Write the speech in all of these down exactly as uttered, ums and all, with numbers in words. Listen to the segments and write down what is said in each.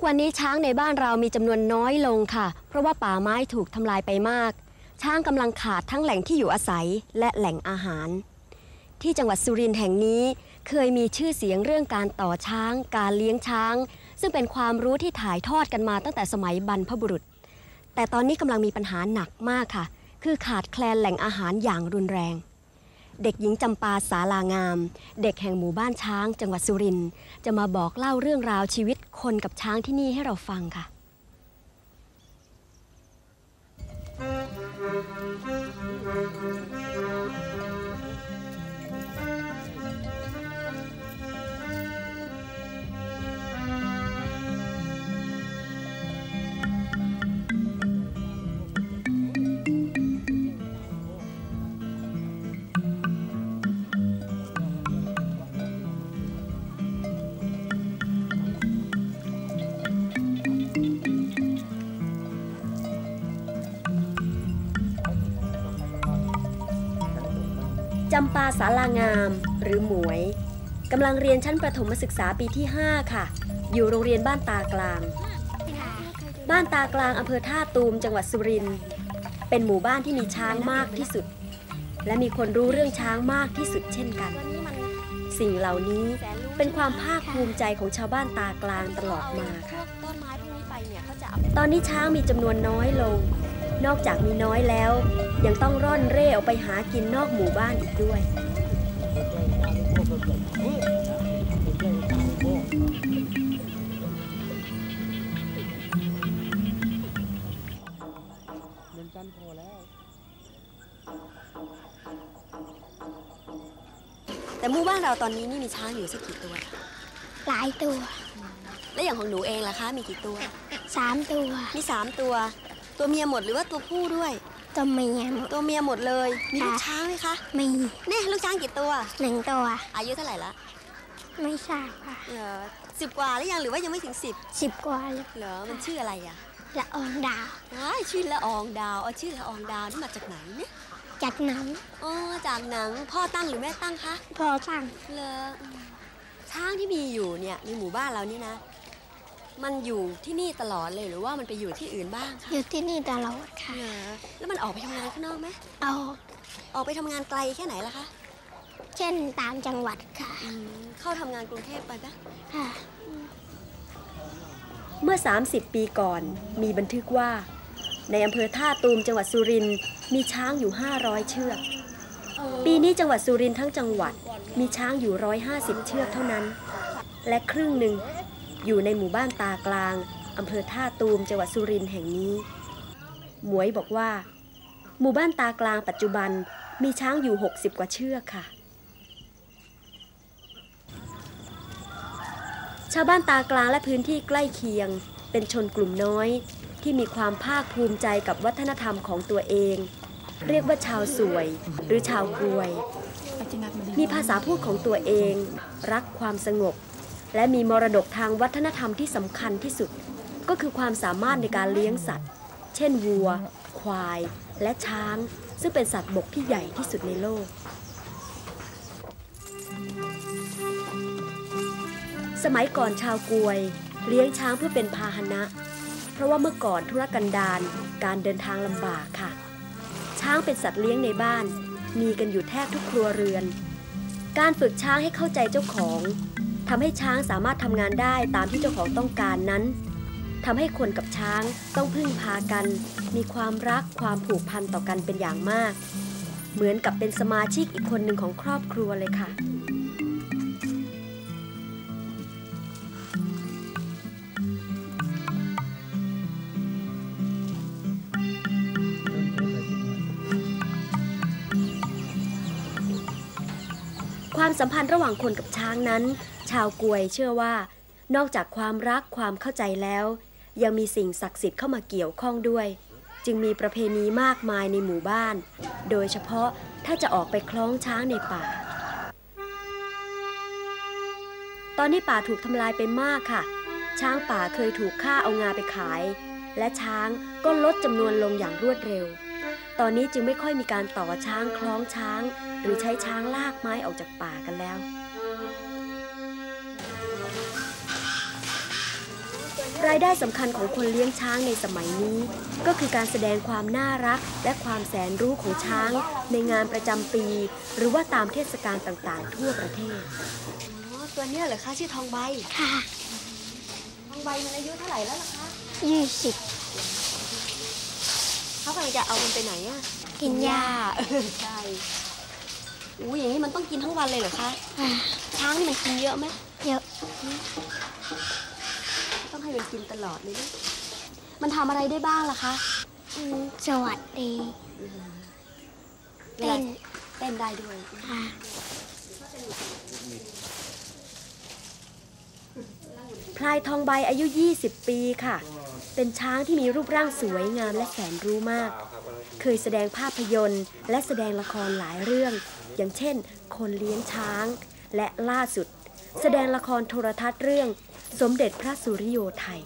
วันนี้ช้างในบ้านเรามีจำนวนน้อยลงค่ะเพราะว่าป่าไม้ถูกทำลายไปมากช้างกำลังขาดทั้งแหล่งที่อยู่อาศัยและแหล่งอาหารที่จังหวัดสุรินทร์แห่งนี้เคยมีชื่อเสียงเรื่องการต่อช้างการเลี้ยงช้างซึ่งเป็นความรู้ที่ถ่ายทอดกันมาตั้งแต่สมัยบรรพบุรุษแต่ตอนนี้กำลังมีปัญหาหนักมากค่ะคือขาดแคลนแหล่งอาหารอย่างรุนแรงเด็กหญิงจำปาสาลางามเด็กแห่งหมู่บ้านช้างจังหวัดสุรินทร์จะมาบอกเล่าเรื่องราวชีวิตคนกับช้างที่นี่ให้เราฟังค่ะจำปาสาลางามหรือหมวยกำลังเรียนชั้นประถมศึกษาปีที่ห้าค่ะอยู่โรงเรียนบ้านตากลางบ้านตากลางอำเภอท่าตูมจังหวัดสุรินทร์เป็นหมู่บ้านที่มีช้างมากที่สุดและมีคนรู้เรื่องช้างมากที่สุดเช่นกันสิ่งเหล่านี้เป็นความภาคภูมิใจของชาวบ้านตากลางตลอดมาค่ะตอนนี้ช้างมีจำนวนน้อยลงนอกจากมีน้อยแล้วยังต้องร่อนเร่ออกไปหากินนอกหมู่บ้านอีกด้วยแต่หมู่บ้านเราตอนนี้นี่มีช้างอยู่สักกี่ตัวหลายตัวและอย่างของหนูเองล่ะคะมีกี่ตัวสามตัวมีสามตัวตัวเมียหมดหรือว่าตัวผู้ด้วยตัวเมียหมดตัวเมียหมดเลยมีลูกช้างไหมคะมีเนี่ยลูกช้างกี่ตัวหนึ่งตัวอายุเท่าไหร่ละไม่ทราบค่ะเออสิบกว่าหรือยังหรือว่ายังไม่ถึงสิบสิบกว่าเหรอมันชื่ออะไรอ่ะละอองดาวว้ายชื่อละอองดาวเอาชื่อละอองดาวนี่มาจากไหนเนี่ยจากหนังอ๋อจากหนังพ่อตั้งหรือแม่ตั้งคะพ่อตั้งเหรอช้างที่มีอยู่เนี่ยในหมู่บ้านเรานี่นะมันอยู่ที่นี่ตลอดเลยหรือว่ามันไปอยู่ที่อื่นบ้างคะอยู่ที่นี่ตลอดค่ะแล้วมันออกไปทำงานข้างนอกไหมเอาออกไปทำงานไกลแค่ไหนล่ะคะเช่นต่างจังหวัดค่ะเข้าทำงานกรุงเทพไปปะค่ะเมื่อสามสิบปีก่อนมีบันทึกว่าในอำเภอท่าตูมจังหวัดสุรินทร์มีช้างอยู่ห้าร้อยเชือกปีนี้จังหวัดสุรินทร์ทั้งจังหวัดมีช้างอยู่หนึ่งร้อยห้าสิบเชือกเท่านั้นและครึ่งหนึ่งอยู่ในหมู่บ้านตากลางอำเภอท่าตูมจังหวัดสุรินทร์แห่งนี้หมวยบอกว่าหมู่บ้านตากลางปัจจุบันมีช้างอยู่หกสิบกว่าเชือกค่ะชาวบ้านตากลางและพื้นที่ใกล้เคียงเป็นชนกลุ่มน้อยที่มีความภาคภูมิใจกับวัฒนธรรมของตัวเองเรียกว่าชาวสวยหรือชาวกรวยมีภาษาพูดของตัวเองรักความสงบและมีมรดกทางวัฒนธรรมที่สำคัญที่สุดก็คือความสามารถในการเลี้ยงสัตว์เช่นวัวควายและช้างซึ่งเป็นสัตว์บกที่ใหญ่ที่สุดในโลกสมัยก่อนชาวกรวยเลี้ยงช้างเพื่อเป็นพาหนะเพราะว่าเมื่อก่อนธุรกันดารการเดินทางลำบากค่ะช้างเป็นสัตว์เลี้ยงในบ้านมีกันอยู่แทบทุกครัวเรือนการฝึกช้างให้เข้าใจเจ้าของทำให้ช้างสามารถทำงานได้ตามที่เจ้าของต้องการนั้นทำให้คนกับช้างต้องพึ่งพากันมีความรักความผูกพันต่อกันเป็นอย่างมากเหมือนกับเป็นสมาชิกอีกคนหนึ่งของครอบครัวเลยค่ะความสัมพันธ์ระหว่างคนกับช้างนั้นชาวกวยเชื่อว่านอกจากความรักความเข้าใจแล้วยังมีสิ่งศักดิ์สิทธิ์เข้ามาเกี่ยวข้องด้วยจึงมีประเพณีมากมายในหมู่บ้านโดยเฉพาะถ้าจะออกไปคล้องช้างในป่าตอนนี้ป่าถูกทำลายไปมากค่ะช้างป่าเคยถูกฆ่าเอางาไปขายและช้างก็ลดจำนวนลงอย่างรวดเร็วตอนนี้จึงไม่ค่อยมีการต่อช้างคล้องช้างหรือใช้ช้างลากไม้ออกจากป่ากันแล้วรายได้สำคัญของคนเลี้ยงช้างในสมัยนี้ก็คือการแสดงความน่ารักและความแสนรู้ของช้างในงานประจำปี หรือว่าตามเทศกาลต่างๆทั่วประเทศอ๋อตัวเนี้ยเหรอคะชื่อทองใบค่ะทองใบมันอายุเท่าไหร่แล้วล่ะคะยี่สิบเขากำลังจะเอามันไปไหนอะกินหญ้าใช่อู้อย่างนี้มันต้องกินทั้งวันเลยเหรอคะช้างนี่มันกินเยอะไหมเยอะต้องให้มันกินตลอดเลยนะมันทำอะไรได้บ้างล่ะคะสวัสดีเต้นเต้นได้ด้วยค่ะพลายทองใบอายุยี่สิบปีค่ะเป็นช้างที่มีรูปร่างสวยงามและแสนรู้มากเคยแสดงภาพยนตร์และแสดงละครหลายเรื่องอย่างเช่นคนเลี้ยงช้างและล่าสุดแสดงละครโทรทัศน์เรื่องสมเด็จพระสุริโยไทย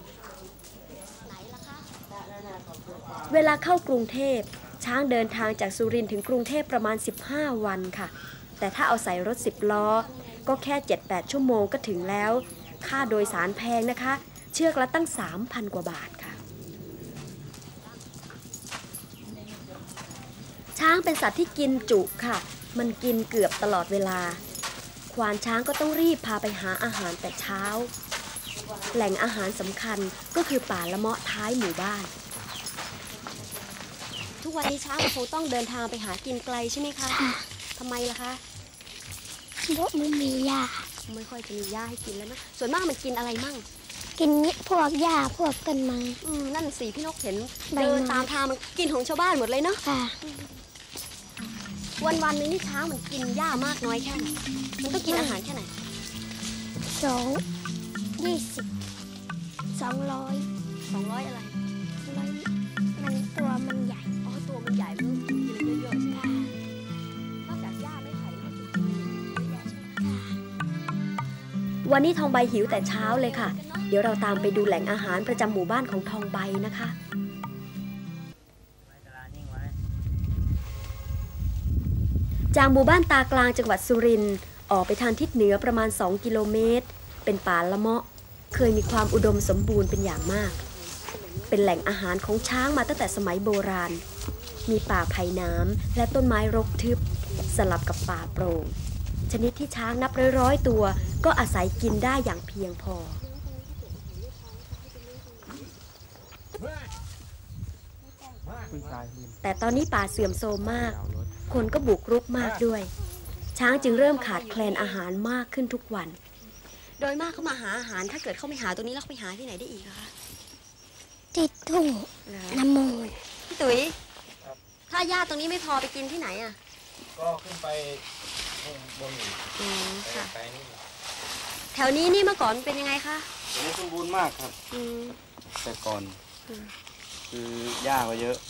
เวลาเข้ากรุงเทพช้างเดินทางจากสุรินทร์ถึงกรุงเทพประมาณสิบห้าวันค่ะแต่ถ้าเอาใส่รถสิบล้อก็แค่ เจ็ดแปด ชั่วโมงก็ถึงแล้วค่าโดยสารแพงนะคะเชือกละตั้ง สามพัน กว่าบาทค่ะช้างเป็นสัตว์ที่กินจุค่ะมันกินเกือบตลอดเวลาควานช้างก็ต้องรีบพาไปหาอาหารแต่เช้าแหล่งอาหารสำคัญก็คือป่าละเมาะท้ายหมู่บ้านทุกวันนี้ช้างคงต้องเดินทางไปหากินไกลใช่ไหมคะทำไมล่ะคะเพราะไม่มีหญ้าไม่ค่อยจะมีหญ้าให้กินแล้วนะส่วนมากมันกินอะไรมั่งกินพวกหญ้าพวกต้นไม้อืมนั่นสิพี่นกเห็นเดินตามทางมันกินของชาวบ้านหมดเลยเนาะค่ะวันวันนึงนี่ช้างมันกินหญ้ามากน้อยแค่ไหนมันต้องกินอาหารแค่ไหนสองยี่สิบสองร้อยสองร้อยอะไรร้อยมันตัวมันใหญ่อ๋อตัวมันใหญ่มันกินเยอะๆใช่ไหมนอกจากหญ้าไม่ไผ่มันกินเยอะแยะใช่ไหมวันนี้ทองใบหิวแต่เช้าเลยค่ะเดี๋ยวเราตามไปดูแหล่งอาหารประจำหมู่บ้านของทองใบนะคะจากหมู่บ้านตากลางจังหวัดสุรินทร์ออกไปทางทิศเหนือประมาณสองกิโลเมตรเป็นป่าละเมาะเคยมีความอุดมสมบูรณ์เป็นอย่างมากเป็นแหล่งอาหารของช้างมาตั้งแต่สมัยโบราณมีป่าไผ่น้ำและต้นไม้รกทึบสลับกับป่าโปร่งชนิดที่ช้างนับร้อยๆตัวก็อาศัยกินได้อย่างเพียงพอแต่ตอนนี้ป่าเสื่อมโทรมมากคนก็บุกรุกมากด้วยช้างจึงเริ่มขาดแคลนอาหารมากขึ้นทุกวันโดยมากเขามาหาอาหารถ้าเกิดเขาไม่หาตัวนี้แล้วเขาไปหาที่ไหนได้อีกคะที่ทุ่งน้ำมูลพี่ตุ๋ยถ้าหญ้าตรงนี้ไม่พอไปกินที่ไหนอ่ะก็ขึ้นไปบนอ๋อค่ะแถวนี้นี่เมื่อก่อนเป็นยังไงคะสมบูรณ์มากครับแต่ก่อนคือหญ้าก็เยอะ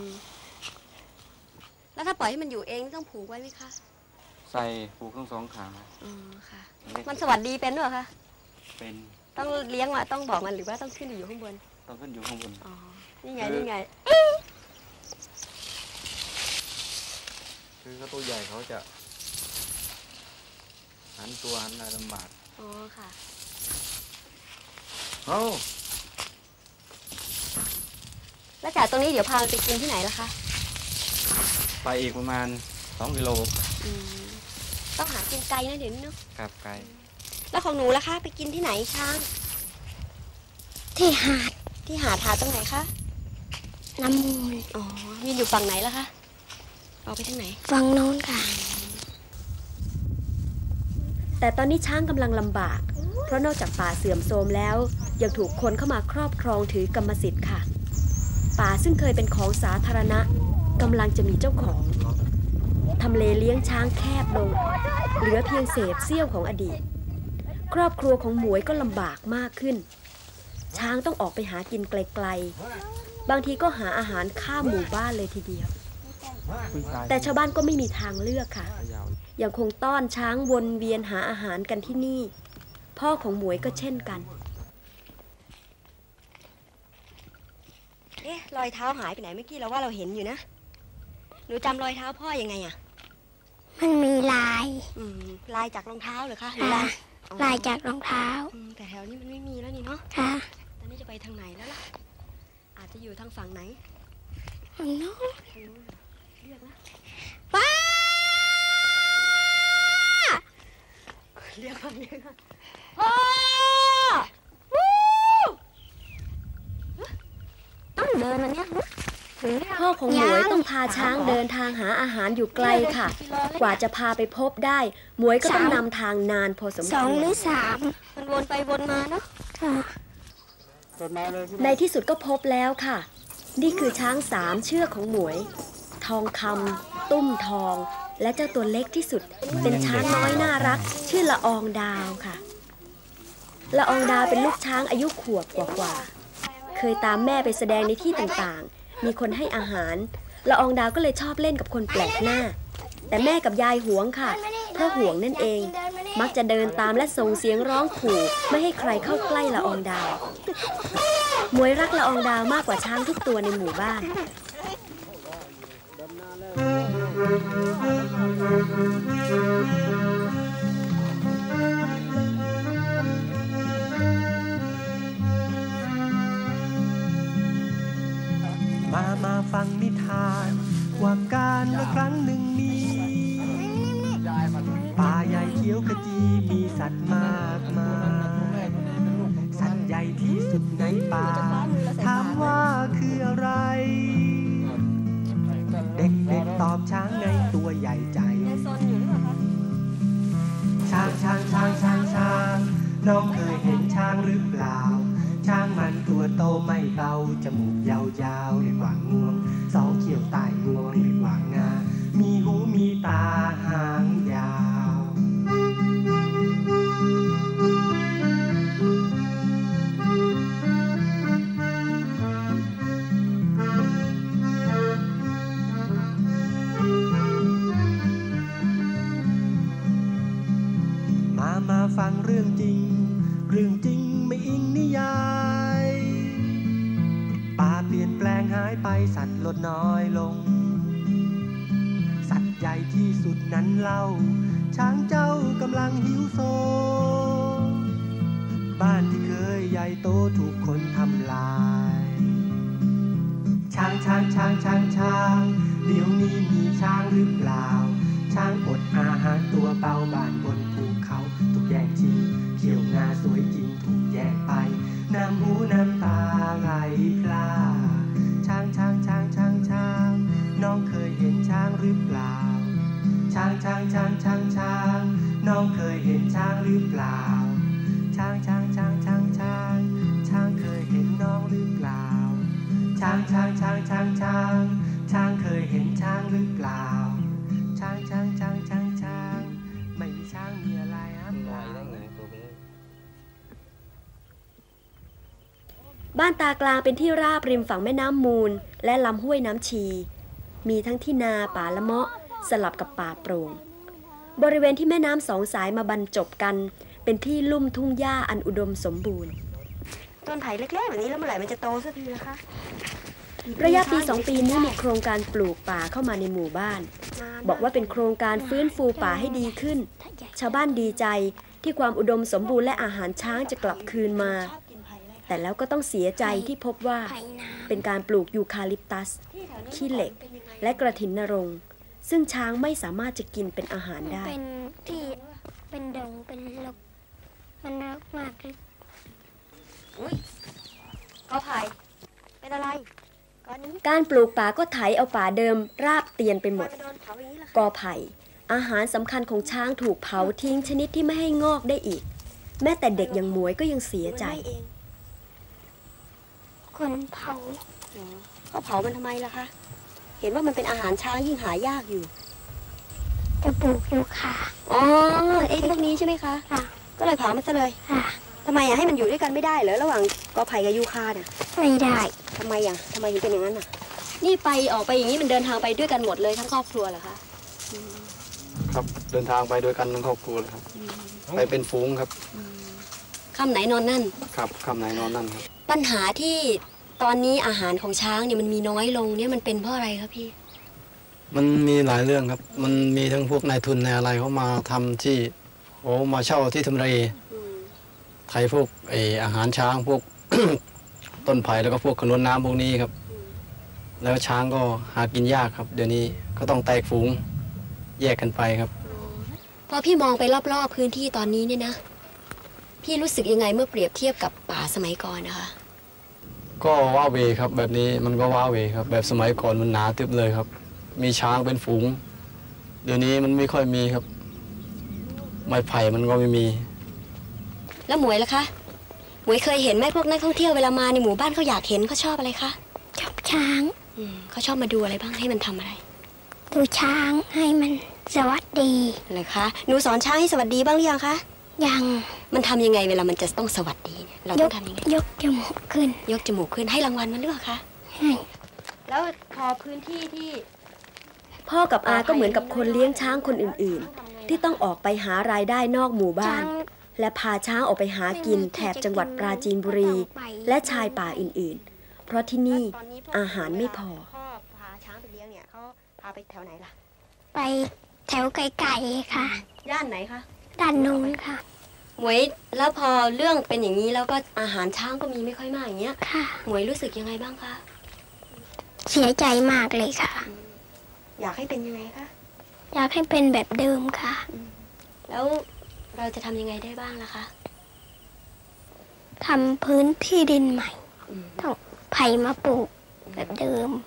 แล้วถ้าปล่อยให้มันอยู่เองต้องผูกไว้ไหมคะใส่ผูกทั้งสองขาอ๋อค่ะมันสวัสดีเป็นหรือเปล่าคะเป็นต้องเลี้ยงว่าต้องบอกมันหรือว่าต้องขึ้นอยู่ข้างบนต้องขึ้นอยู่ข้างบนอ๋อนี่ไงนี่ไงคือเขาตัวใหญ่เขาจะหันตัวหันอะไรลำบากอ๋อค่ะโอ้แล้วจากตรงนี้เดี๋ยวพาไปกินที่ไหนล่ะคะไปอีกประมาณสองกิโลต้องหากินไกลนะเดี๋ยวนี้เนาะครับไกลแล้วของหนูล่ะคะไปกินที่ไหนช้างที่หาดที่หาดหาดตรงไหนคะน้ำมูลอ๋อมีอยู่ฝั่งไหนล่ะคะเอาไปทางไหนฝั่งโน้นค่ะแต่ตอนนี้ช้างกำลังลำบากเพราะนอกจากป่าเสื่อมโทรมแล้วยังถูกคนเข้ามาครอบครองถือกรรมสิทธิ์ค่ะป่าซึ่งเคยเป็นของสาธารณะกำลังจะมีเจ้าของทำเลเลี้ยงช้างแคบลงเหลือเพียงเศษเสี้ยวของอดีตครอบครัวของหมวยก็ลำบากมากขึ้นช้างต้องออกไปหากินไกลๆบางทีก็หาอาหารข้ามหมู่บ้านเลยทีเดียวแต่ชาวบ้านก็ไม่มีทางเลือกค่ะยังคงต้อนช้างวนเวียนหาอาหารกันที่นี่พ่อของหมวยก็เช่นกันเอ๊ะรอยเท้าหายไปไหนเมื่อกี้เราว่าเราเห็นอยู่นะหนูจำรอยเท้าพ่อยังไงอะมันมีลายอืมลายจากรองเท้าเหรอคะหรือลายลายจากรองเท้าแต่แถวนี้มันไม่มีแล้วนี่เนาะค่ะตอนนี้จะไปทางไหนแล้วล่ะอาจจะอยู่ทางฝั่งไหนฝั่งโน้นทางนู้นเรียกนะป้าเรียกฝั่งนี้ค่ะพ่อต้องเดินอันเนี้ยหรือพ่อของหมวยต้องพาช้างเดินทางหาอาหารอยู่ไกลค่ะ กว่าจะพาไปพบได้หมวยก็ต้องนำทางนานพอสมสคองวหรรือสามมันวนไปวนมาเนาะค่ะในที่สุดก็พบแล้วค่ะ นี่คือช้างสามเชือกของหมวย ทองคำตุ้มทอง และเจ้าตัวเล็กที่สุด เป็นช้างน้อยน่ารัก ชื่อละอองดาวค่ะ ละอองดาวเป็นลูกช้างอายุขวบกว่าๆเคยตามแม่ไปแสดงในที่ต่างๆ มีคนให้อาหาร ละอองดาวก็เลยชอบเล่นกับคนแปลกหน้า แต่แม่กับยายหวงค่ะ เพราะห่วงนั่นเอง มักจะเดินตามและส่งเสียงร้องขู่ไม่ให้ใครเข้าใกล้ละอองดาวหมวยรักละอองดาวมากกว่าช้างทุกตัวในหมู่บ้านมามาฟังนิทานว่าการละครั้งหนึ่งมีป่าใหญ่เขียวขจีมีสัตว์มากมายสัตว์ใหญ่ที่สุดในป่าถามว่าคืออะไรเด็กๆตอบช้างไงตัวใหญ่ใจช้างช้างช้างช้างช้างน้องเคยเห็นช้างหรือเปล่าช้างมันตัวโตไม่เบาจมูกยาวๆเรียกว่างวงสองเขียวใต้งวงเรียกว่างามีหูมีตาหางยาวมามาฟังเรื่องจริงเรื่องจริงไม่อิงนิยายป่าเปลี่ยนแปลงหายไปสัตว์ลดน้อยลงสัตว์ใหญ่ที่สุดนั้นเล่าช้างเจ้ากำลังหิวโซบ้านที่เคยใหญ่โตถูกคนทำลายช้างช้างช้างช้างช้างเดี๋ยวนี้มีช้างหรือเปล่าช้างอดอาหารตัวเบาบ้านบนภูเขาถูกแย่งชิงเขียวงาสวยจริงถูกแยกไปน้ำหูน้ำตาไหลพลาช้างช้างช้างช้างช้างน้องเคยเห็นช้างหรือเปล่าช้างช้างช้างช้างช้างน้องเคยเห็นช้างหรือเปล่าช้างช้างช้างช้างช้างช้างเคยเห็นน้องหรือเปล่าช้างช้างช้างช้างช้างช้างเคยเห็นช้างหรือเปล่าช้างช้างช้างช้างช้างไม่มีช้างมีอะไรอ่ะเปล่าบ้านตากลางเป็นที่ราบริมฝั่งแม่น้ำมูลและลำห้วยน้ำชี มีทั้งที่นาป่าละเมาะสลับกับป่าโปร่ง บริเวณที่แม่น้ำสองสายมาบรรจบกัน เป็นที่ลุ่มทุ่งหญ้าอันอุดมสมบูรณ์ ต้นไผ่เล็กๆแบบนี้แล้วเมื่อไหร่มันจะโตสักทีนะคะ ระยะปีสองปีนี้มีโครงการปลูกป่าเข้ามาในหมู่บ้าน บอกว่าเป็นโครงการฟื้นฟูป่าให้ดีขึ้น ชาวบ้านดีใจที่ความอุดมสมบูรณ์และอาหารช้างจะกลับคืนมา แต่แล้วก็ต้องเสียใจที่พบว่าเป็นการปลูกยูคาลิปตัส ขี้เหล็ก และกระถินนรงค์ซึ่งช้างไม่สามารถจะกินเป็นอาหารได้เป็นที่เป็นดงเป็นลกมันรกมากเลยอุ้ยกอไผ่เป็นอะไรก้อนนี้การปลูกป่าก็ไถเอาป่าเดิมราบเตียนไปหมด กอไผ่อาหารสำคัญของช้างถูกเผาทิ้งชนิดที่ไม่ให้งอกได้อีก แม้แต่เด็กอย่างหมวยก็ยังเสียใจคนเผาเขาเผามันทำไมล่ะคะ เห็นว่ามันเป็นอาหารช้างยิ่งหายากอยู่จะปลูกยูคาอ๋อไอ้พวกนี้ใช่ไหมคะค่ะก็เลยเผามันซะเลยค่ะทำไมอ่ะให้มันอยู่ด้วยกันไม่ได้เหรอระหว่างกอไผ่กับยูคาเนี่ยไม่ได้ทำไมอ่ะทำไมถึงเป็นอย่างนั้นอ่ะ นี่ไปออกไปอย่างนี้มันเดินทางไปด้วยกันหมดเลยทั้งครอบครัวเหรอคะครับเดินทางไปด้วยกันทั้งครอบครัวเลยครับไปเป็นฝูงครับค่ำไหนนอนนั่นครับคำไหนนอนนั่นครับปัญหาที่ตอนนี้อาหารของช้างเนี่ยมันมีน้อยลงเนี่ยมันเป็นเพราะอะไรครับพี่มันมีหลายเรื่องครับ มันมีทั้งพวกนายทุนในอะไรเขามาทำที่โอ้มาเช่าที่ทำเลไทยพวกไออาหารช้างพวกต้นไผ่แล้วก็พวกขนวนน้ำพวกนี้ครับ แล้วช้างก็หากินยากครับ เดี๋ยวนี้ก็ต้องแตกฝูงแยกกันไปครับพอพี่มองไปรอบๆพื้นที่ตอนนี้เนี่ยนะพี่รู้สึกยังไงเมื่อเปรียบเทียบกับป่าสมัยก่อนนะคะก็ว้าเหวครับแบบนี้มันก็ว้าเหวครับแบบสมัยก่อนมันหนาทึบเลยครับ มีช้างเป็นฝูงเดี๋ยวนี้มันไม่ค่อยมีครับไม้ไผ่มันก็ไม่มีแล้วหมวยล่ะคะหมวยเคยเห็นไหมพวกนักท่องเที่ยวเวลามาในหมู่บ้านเขาอยากเห็นเขาชอบอะไรคะชอบช้างอืมเขาชอบมาดูอะไรบ้างให้มันทำอะไรดูช้างให้มันสวัสดีเลยคะหนูสอนช้างให้สวัสดีบ้างหรือยังคะยังมันทำยังไงเวลามันจะต้องสวัสดีเนี่ยเราต้องทำยังไงยกจมูกขึ้นยกจมูกขึ้นให้รางวัลมันหรือเปล่าคะให้แล้วพอพื้นที่ที่พ่อกับอาก็เหมือนกับคนเลี้ยงช้างคนอื่นๆที่ต้องออกไปหารายได้นอกหมู่บ้านและพาช้างออกไปหากินแถบจังหวัดปราจีนบุรีและชายป่าอื่นๆเพราะที่นี่อาหารไม่พอพ่อพาช้างไปเลี้ยงเนี่ยเขาพาไปแถวไหนล่ะไปแถวไกลๆค่ะย่านไหนคะด้านนู้นค่ะหมวยแล้วพอเรื่องเป็นอย่างนี้แล้วก็อาหารช้างก็มีไม่ค่อยมากอย่างเงี้ยค่ะหมวยรู้สึกยังไงบ้างคะเสียใจมากเลยค่ะอยากให้เป็นยังไงคะอยากให้เป็นแบบเดิมค่ะแล้วเราจะทำยังไงได้บ้างล่ะคะทำพื้นที่ดินใหม่ต้องไผ่มาปลูกแบบเดิม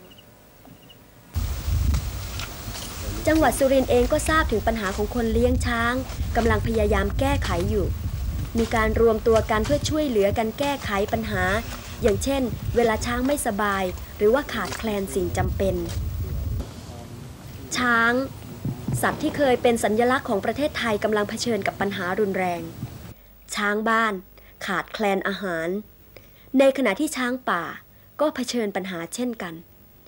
จังหวัดสุรินทร์เองก็ทราบถึงปัญหาของคนเลี้ยงช้างกำลังพยายามแก้ไขอยู่มีการรวมตัวกันเพื่อช่วยเหลือกันแก้ไขปัญหาอย่างเช่นเวลาช้างไม่สบายหรือว่าขาดแคลนสิ่งจำเป็นช้างสัตว์ที่เคยเป็นสัญลักษณ์ของประเทศไทยกำลังเผชิญกับปัญหารุนแรงช้างบ้านขาดแคลนอาหารในขณะที่ช้างป่าก็เผชิญปัญหาเช่นกัน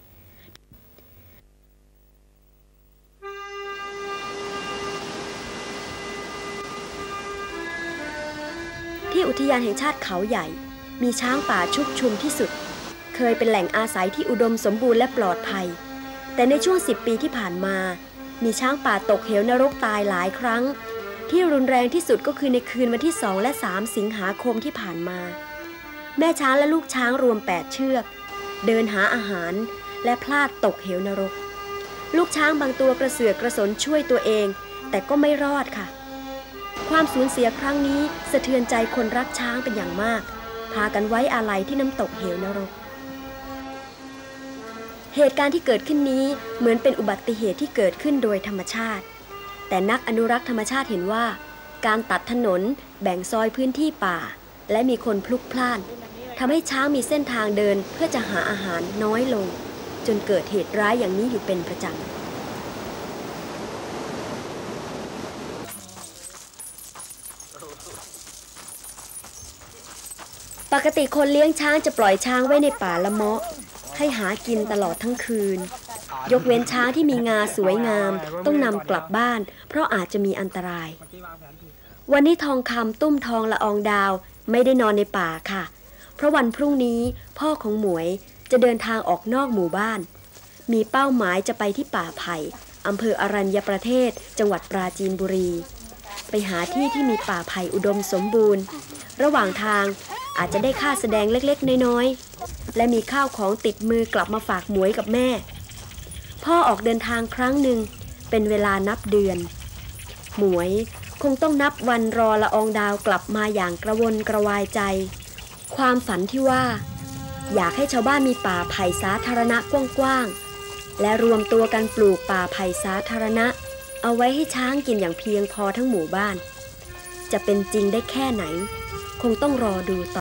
ที่อุทยานแห่งชาติเขาใหญ่มีช้างป่าชุกชุมที่สุดเคยเป็นแหล่งอาศัยที่อุดมสมบูรณ์และปลอดภัยแต่ในช่วงสิบปีที่ผ่านมามีช้างป่าตกเหวนรกตายหลายครั้งที่รุนแรงที่สุดก็คือในคืนวันที่สองและสามสิงหาคมที่ผ่านมาแม่ช้างและลูกช้างรวมแปดเชือกเดินหาอาหารและพลาดตกเหวนรกลูกช้างบางตัวกระเสือกกระสนช่วยตัวเองแต่ก็ไม่รอดค่ะความสูญเสียครั้งนี้สะเทือนใจคนรักช้างเป็นอย่างมากพากันไว้อาลัยที่น้ำตกเหวนรกเหตุการณ์ที่เกิดขึ้นนี้เหมือนเป็นอุบัติเหตุที่เกิดขึ้นโดยธรรมชาติแต่นักอนุรักษ์ธรรมชาติเห็นว่าการตัดถนนแบ่งซอยพื้นที่ป่าและมีคนพลุกพล่านทำให้ช้างมีเส้นทางเดินเพื่อจะหาอาหารน้อยลงจนเกิดเหตุร้ายอย่างนี้อยู่เป็นประจำปกติคนเลี้ยงช้างจะปล่อยช้างไว้ในป่าละเมาะให้หากินตลอดทั้งคืนยกเว้นช้างที่มีงาสวยงามต้องนำกลับบ้านเพราะอาจจะมีอันตรายวันนี้ทองคำตุ้มทองละอองดาวไม่ได้นอนในป่าค่ะเพราะวันพรุ่งนี้พ่อของหมวยจะเดินทางออกนอกหมู่บ้านมีเป้าหมายจะไปที่ป่าไผ่อำเภออรัญญประเทศจังหวัดปราจีนบุรีไปหาที่ที่มีป่าไผ่อุดมสมบูรณ์ระหว่างทางอาจจะได้ค่าแสดงเล็กๆน้อยๆและมีข้าวของติดมือกลับมาฝากหมวยกับแม่พ่อออกเดินทางครั้งหนึ่งเป็นเวลานับเดือนหมวยคงต้องนับวันรอละอองดาวกลับมาอย่างกระวนกระวายใจความฝันที่ว่าอยากให้ชาวบ้านมีป่าไผ่สาธารณะกว้างๆและรวมตัวกันปลูกป่าไผ่สาธารณะเอาไว้ให้ช้างกินอย่างเพียงพอทั้งหมู่บ้านจะเป็นจริงได้แค่ไหนคงต้องรอดูต่อ